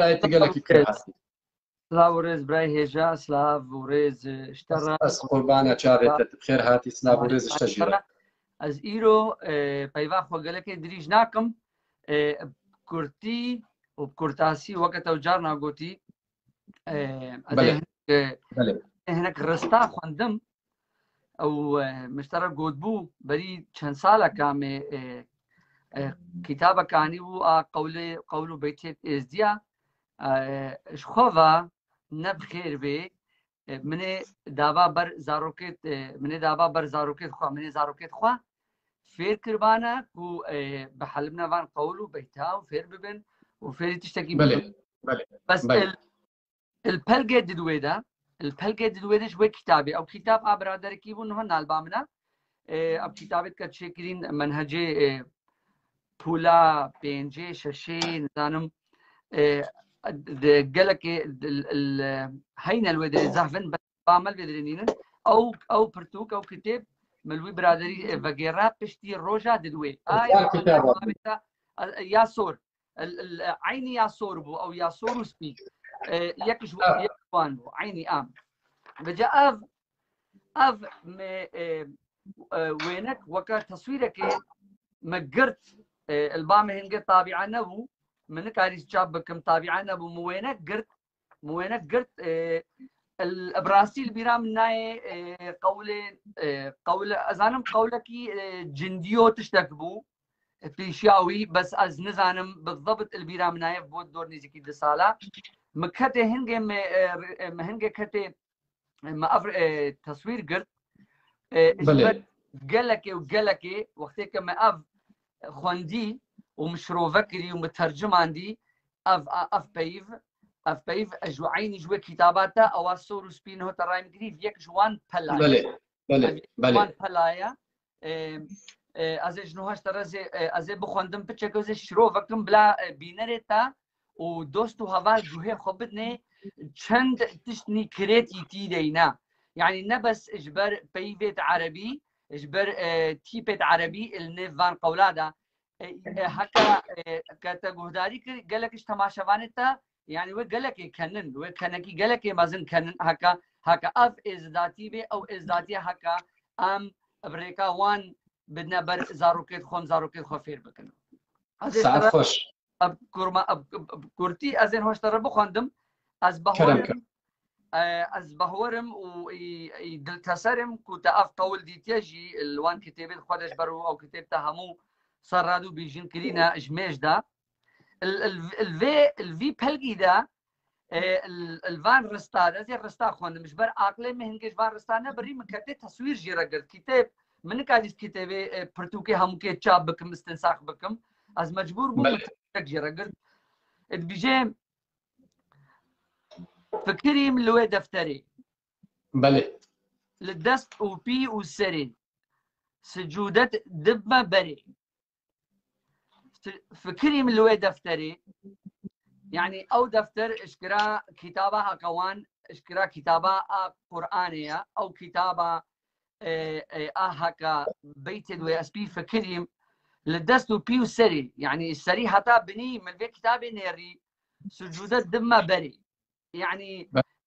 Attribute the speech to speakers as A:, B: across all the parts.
A: برای تگلکی که هستی
B: سلاو ورز برای هجا سلاو ورز اشترا
A: از قربان چارت بخیر هاتی سلاو ورز اشتجیره
B: از ایرو پیوا خوگلکی دریج ناکم کورتی و کورتاسی وقت او جار ناگوتی
A: بله
B: هناك رستا خوندم او مشترك گودبو بری چند ساله کام كتابة كاني و قول بيتيت ازديا شخوفا نبخير بي من دابا بر زاروكيت خوا من زاروكيت خوا فير كربانا كو بحلمنا فان قولو بيتا وفير ببن وفير تشتكي
A: بله
B: بس البلقة ددويدا شوي كتابي او كتاب ابرادر كيبو نهو نالبامنا اب كتابت كتشكرين منهجي پولا پنجه ششه نزانم قالك هين الودري زهفن بس بعمل بدرينين او برتوك او كتاب ملوي برادري فقيرا بشتي روجا ددوي يا صور عيني يا صور بو او يا صور سبيك يكش يكوان بو عيني بجا اف وينك وكا تصويرك مقرت البامه هنجي طابعه نبو من كاريس جاب بكم طابعه نبو موينك قرت الابراسيل بيرام ناي قول ازانم قولكي جنديو تشتكبو في شاوي بس از نزانم بالضبط البيرام ناي بود دور نيزكي دسالا مكته هنجي كته ما تصوير قرت قالك وقتك ما خوندي ومشروع فكري ومترجم عندي اف بيف اجو عيني جوا كتاباتا او صور سبين هو ترايم جريف يك جوان بلايا
A: بله
B: جوان بلايا از جنو هاش ترازي از بخوندم بتشكوز شروع فكم بلا بينرتا و دوستو هوا جوه خبتني چند تشني كريتي تي دينا يعني نبس اجبر بيفيت عربي اجبر تيبت عربي النيفان قولادا هكا كتجهداري قالك ايش تماشفانتا يعني وقالك كنن وكنكي قالك مازن كنن هكا اف از ذاتي بي او از ذاتي هكا ابريكا وان بدنا بر زاروكيت خفير بكن
A: ساعت خوش
B: اب كورتي ازين هوش ترى بخندم از بهورم و دلتسرم كنت اف قول دي تيجي الوان كتابت خدش برو او كتابته همو صرادو بيجين كرينا جميج دا الفي بلقي دا الفان رستا زي الرستا خوان مش بر عقلي مهنجش فان رستانا بري من كتاب تصوير جيرا كتاب من كاديس كتابي برتوكي هم كي تشاب بكم استنساخ بكم از مجبور بو جيرا بيجي فكري من لوي دفتري
A: بله
B: للدست او بي والسري سجودت دبما بري فكري من لوي دفتري يعني او دفتر اشكرا كتابها قوان اشكرا كتابها قرآنية او كتابها هكا بيت دوي اسبي فكري للدست او بي والسري يعني السري حتى بني من في كتابي نيري سجودت دبما بري يعني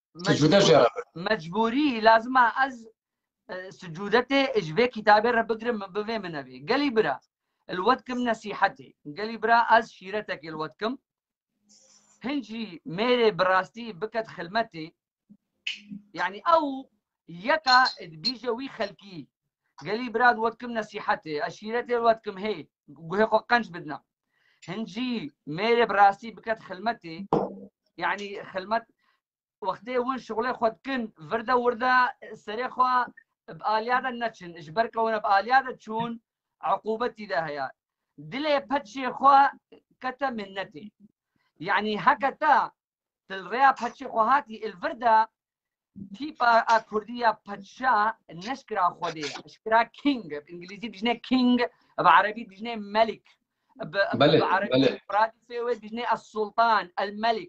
B: مجبوري لازم از سجودته اجبه كتابي رب بقرم من بفي من ابي قالي برا الودكم نصيحتي قالي برا از شيرتك الودكم هنجي ميري براستي بكت خلمتي يعني او يكا بيجوي خلقي قالي برا الودكم نصيحتي اشيرتي الودكم هي قهي قنش بدنا هنجي ميري براستي بكت خلمتي يعني خلمت وقتی وين شغله خود کن ورده سری خوا بآلیاده نچن اجبر کونه بآلیاده چون عقوبتی ده هيا دلی پچی خوا کتا منتی يعني هكذا تلريا باتشي خوهاتي الفردا تيبا كردية باتشا نشكرا خودي اشكرا كينج بالانجليزي بيجني كينج بعربي بيجني ملك بعربي فرنسي بيجني السلطان الملك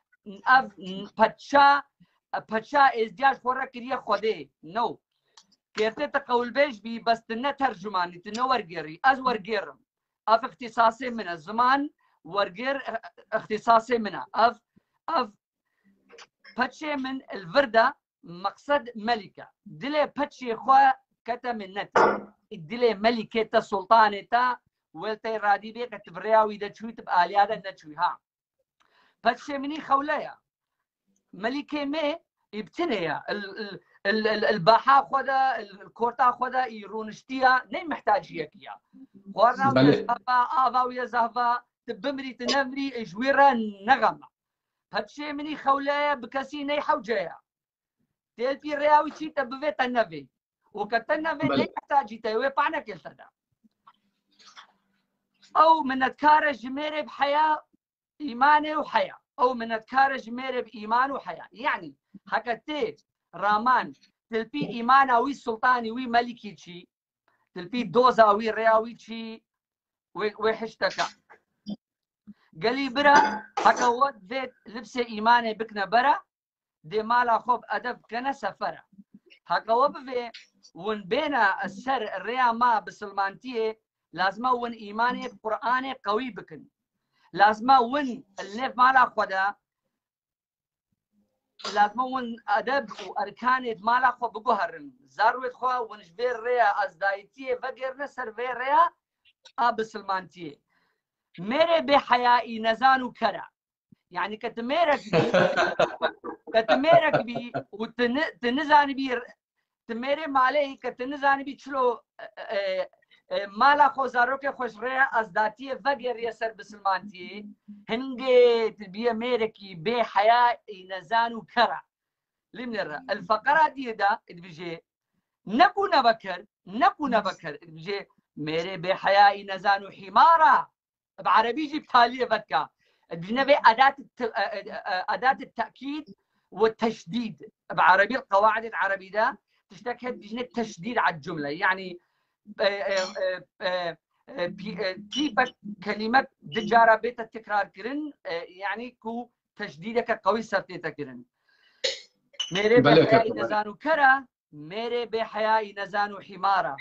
B: باتشا ازدياج خورا كريه خودي نو كيرتي تقول بيش بي بس تنا ترجماني تنو ورقيري از ورقيرم اف اختصاصي من الزمان ورقير اختصاصي منها اف اف باتشي من الفردة مقصد ملكة دلي باتشي خوا كتا منتي دلي ملكة سلطانة ولتي رادي بي كتبرياوي دا تشوي تبقى ليادا نتشوي ها باتشي مني خوليا ملكة مي ابتنيا الباحا خدا الكورتا خدا يرونشتيا ني محتاج يكيا خورنا ويزهفا آفا ويزهفا تبمري تنمري اجويرا نغمة هادشي مني خوليا بكسي ني حوجيا تلبي رياوي تشي تبفي تنفي وكتنفي ني محتاج يتاوي بعنا كالتدا او من اتكار جميري بحياة ايماني وحياة او من اتكار جميري بايمان وحياة يعني حكتي رامان تلبي ايمانا وي سلطاني وي ملكي تشي تلبي دوزا وي رياوي تشي وحشتكا قالي برا حكا ود بيت لبسي ايماني بكنا برا دي مالا خوب ادب كنا سفرة حكا وبفي ون بينا السر الريا ما بسلمانتيه لازم ون ايماني بقرآني قوي بكن لازم ون النف مالا خدا لازم ون ادب واركان مالا خو بقهرن زاروت خو ونجبير ريا ازدايتيه فقر نسر في ريا بسلمانتيه ميري بحيائي نزانو كرا يعني كتميرك بي وتنزاني بي تميري مالي كتنزاني بي تشلو مالا خو زاروك خوش ريا ازداتيه فقر يسر بسلمانتيه هنجي تبيه ميركي بحيائي نزانو كرا لمنرا الفقرة دي دا بيجي نكو نبكر بيجي ميري بحيائي نزانو حمارة بعربي جيب تالية فكا بنبي أداة التأكيد والتشديد بعربي القواعد العربي ده تشتكي بجنة التشديد على الجملة يعني تيبك كلمة دجارة بيت التكرار كرن يعني كو تشديدك قوي سرتيتا كرن ميري بحيائي نزانو كرا ميري بحيائي نزانو حمارة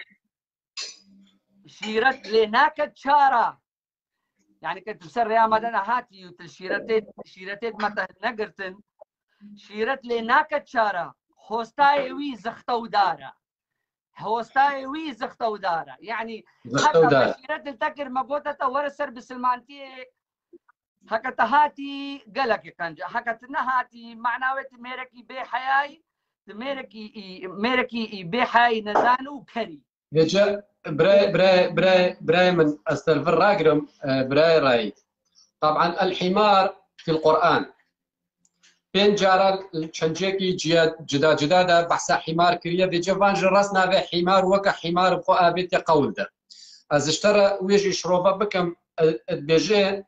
B: شيرت لناك تشارة يعني كنت بسر يا مدنا هاتي وتشيرتت متى نقرتن شيرت لناك تشارة هوستاي وي زختو دارة هوستاي وي زختو دارة يعني هكا شيرت التكر مبوتة ورسر بسلمانتي هكا تهاتي قلك كنجا هكا تنهاتي معناوت ميركي بحياي ميركي بحياي نزانو كري
A: يجا براي من استغفر راقرم براي راي طبعا الحمار في القرآن بين جارا شنجيكي جدا بحث حمار كريا في جفان جرسنا به حمار وكا حمار بخو آبيت قول ده از اشترى ويجي شروفا بكم بيجي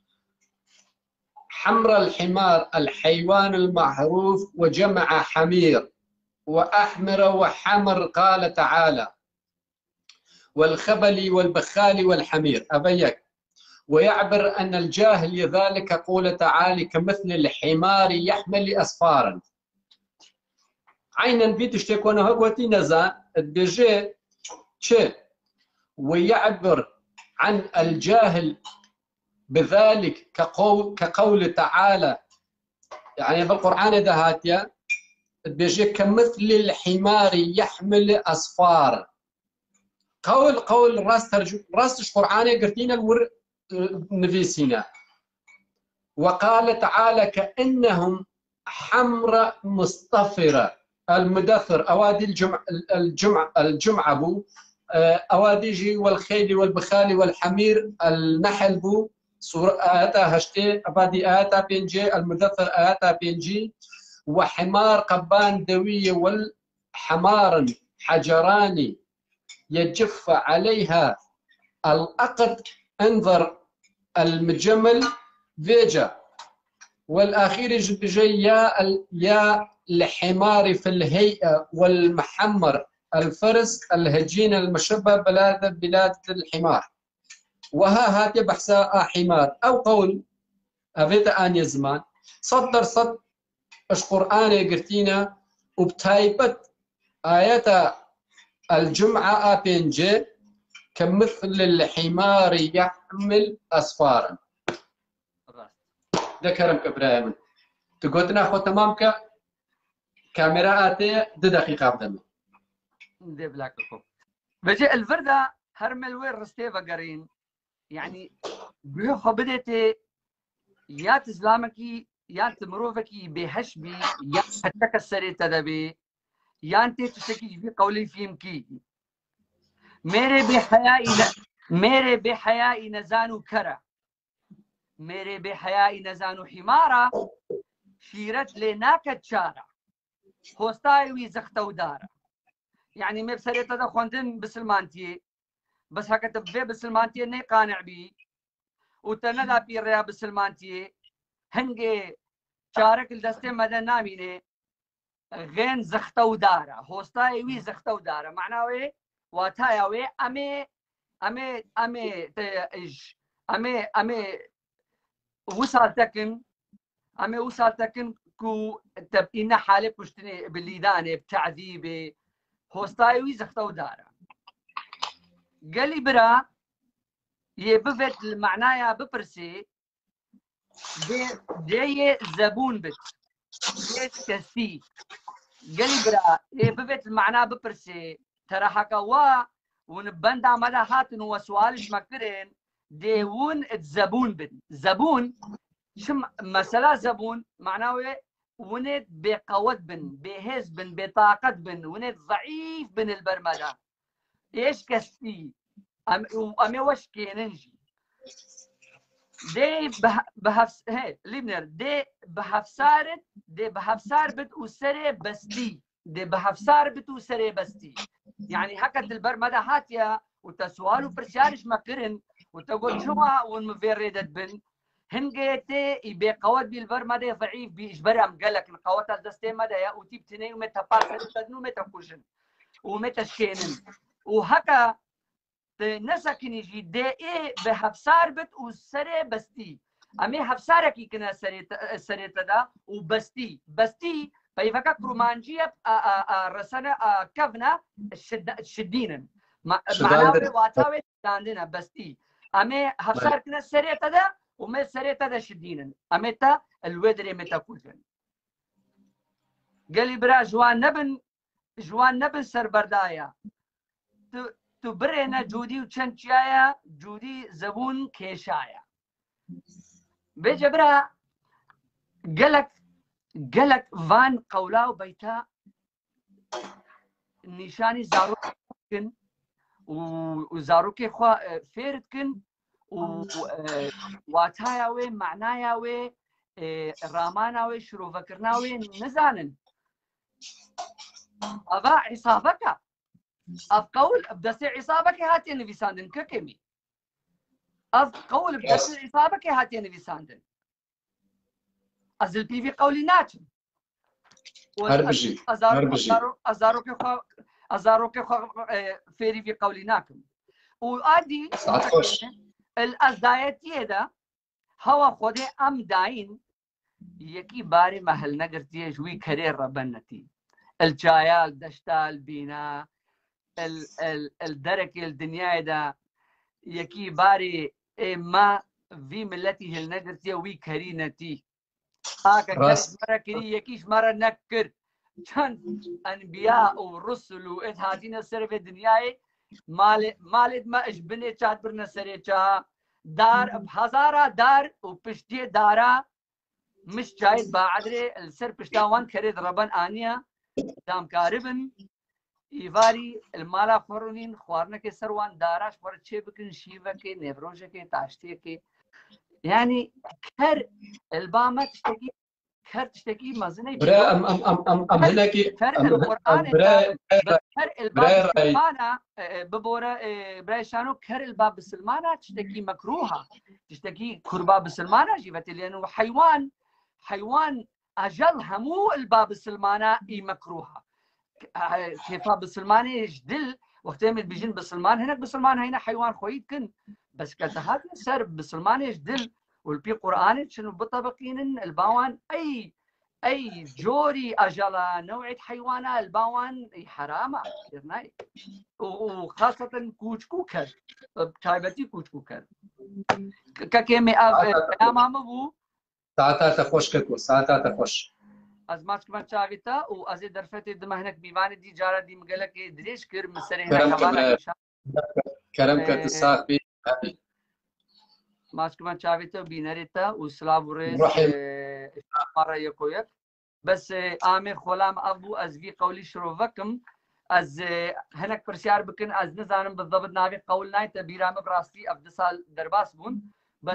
A: حمر الحمار الحيوان المعروف وجمع حمير وأحمر وحمر قال تعالى والخبل والبخال والحمير أبيك ويعبر أن الجاهل لذلك قول تعالى كمثل الحمار يحمل أسفارا عينا بيت اشتكون هقوتي نزان الدجي تشي ويعبر عن الجاهل بذلك كقول تعالى يعني بالقرآن دهاتيا الدجي كمثل الحمار يحمل أسفارا قول راس قرآني قرتينا الور نفيسينا وقال تعالى كأنهم حمر مصطفرة المدثر أوادي الجمعة بو أواديجي والخيل والبخال والحمير النحل بو سورة آتا هشتي أبادي آتا بينجي المدثر آتا بينجي وحمار قبان دوية والحمار حجراني يجف عليها الأقط انظر المجمل فيجا والأخير جي يا الحمار في الهيئة والمحمر الفرس الهجين المشبه بلاد الحمار وها هاتي بحثاء حمار أو قول أفيتا آن يزمان صد اش قرآن قرتينا وبتايبت آيات الجمعة أبنجي كمثل الحمار يحمل أسفارا ذكرم إبراهيم تقولنا خو تمام كاميرا آتي 2 دقيقة بدنا
B: دي بلاكو بجي الفردا هرمل وين رستيفا قرين يعني بيخو بديتي يا تزلامكي يا تمروفكي بهش بي يا حتى كسري تدبي يا انت تشتكي في قولي فيمكي मेरे बेहयाई न जानू खरा मेरे बेहयाई न जानू हिमारा شيرت لناك تشارع هوستاي وي زختو دارا يعني ما بسريت هذا خوندن بسلمانتي بس هكا تبي بسلمانتي ني قانع بي وتندا بيريا بسلمانتي هنجي شارك الدستي مدى ناميني غين زختو دارا هوستاي وي زختو دارا معناه وي واتايا وي امي وصلتكن كو تبقينا حالي بشتني بالليداني بتعذيبي هوستاي وي زختو دارا قالي برا يبفت المعنايا ببرسي دي زبون بت ليش كسي قالي برا يبفت المعنى ببرسي ترى حكوا ونبند عمدا هاتن وسؤالش مكرين ديون الزبون بن زبون شم مثلا زبون معناه ونت بقوت بن بهز بن بطاقة بن ونت ضعيف بن البرمجة ايش كستي امي وش كيننجي دي بهفس هي ليبنر دي بهفسارت دي بهفسار بت وسري بستي دي بهفسار بت وسري بستي يعني هكذا البرمجة هاتيا وتسوالو برسيارش مكرن وتقول شو ونمفيردت بن هنجيتي يبي قوات بالبرمجة ضعيف بيجبر ام قالك القوات الدستي مدى يا وتيب تنين ومتى بارسل تدنو متى كوشن ومتى شكينن وهكا نسكن يجي دي ايه بهفسار بت وسري بستي امي هفسارك كنا سريت دا وبستي فيفكا كرومانجيه رسنا كفنا الشدينن معناه واتاوي عندنا بستي امي هفسار كنا سريت دا وما سريت دا شدينن اميتا الودري متى كوجن قال لي برا جوان نبن سربردايا تبرينا جودي وشنشايا جودي زبون كيشايا بجبرا قالك فان قولاو بيتا نشاني زاروكن وزاروكي خوا فيرتكن واتايا وي معنايا وي رامانا وي شروع فكرنا وي نزانن أغا عصابك أف قول بدسي عصابك هاتي نبي ساندن ككمي أف قول بدسي عصابك هاتي نبي ساندن أزل بي في قولي ناتم
A: هربجي
B: أزاروك فيري في قولي ناكم وأدي الأزدايتي ده هوا خودي أم داين يكي باري محل نقرتي جوي كرير ربنتي الجايال دشتال بينا الدرك الدنيا ده يكي باري ما في ملتي هالنقرتي وي كرينتي هاكا كانت مرة كري يكيش مرة نكر كان أنبياء ورسل وإتهاتين السر في الدنيا مالد ما إجبني شاد برنا سريتها دار بهزارة دار وبشتي دارا مش جايد بعدري السر بشتاوان كريد ربان آنيا دام كاربن إيفاري المالا فرونين خوارنك سروان داراش ورد بكن شيفكي نيفروجكي تاشتيكي يعني كر البامة تشتكي مازني
A: برا ام هناكي
B: فرق القرآن فرق الباب بسلمانة ببورة برايشانو كر الباب بسلمانة تشتكي مكروهة تشتكي كرباب بسلمانة جيبت لأنه حيوان أجل همو الباب بسلمانة مكروهة كيف بسلمانة يجدل وقتين بيجين بسلمان هناك بسلمان هنا حيوان خويد كن بس كتهات سر بسلمان يجدل والبي قرآن شنو بطبقين الباوان أي جوري أجلا نوعية حيوانات الباوان حرامة وخاصة كوكر بتايبتي كوكر ككيمي أمام أبو
A: ساعتها خوش كتو ساعتها خوش
B: از ماچ كمان شاويتا وازي درفتي دمهنك بيبان دي جارة دي مقالك دريش كير مسري هنا
A: كرم
B: كمان
A: كرم كتساق بي
B: ماچ كمان شاويتا بيناريتا وسلاف وريز
A: رحم
B: مرة يكويك بس آمر خلام أبو از في قولي شروفكم از هناك برسيار بكن از نزانم بالضبط نابي قول نايت بيرام براستي أفد سال درباس بون بس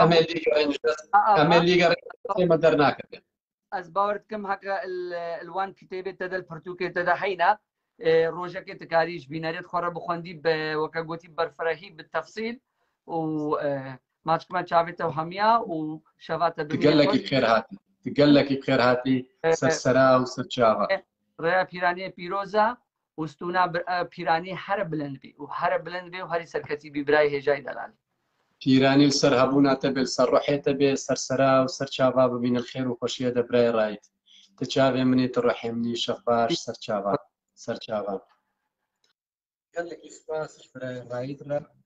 A: أمليغا ما درناك
B: از باورتكم هكا الوان كتابة تدا البرتوكي تدا حينا روجك تكاريش بيناريت خورا بخوندي وكا قوتي برفرهي بالتفصيل و ماچ كمان شافته وهميا وشفاته
A: تقول لك بخير هاتي تقول لك بخير هاتي سرسرا وسرچاوا
B: ريا بيراني بيروزا وستونا بيراني هر بلند بي وهر بلند بي وهر سركتي ببراي هجاي دلال
A: پیرانی سر هبونا تبل سر روحيته به سرسرا وسرچاوا ببين الخير وخوشيه دبراي رايت تشافي مني تروحي مني شفاش سرچاوا قال لك اسباس براي رايت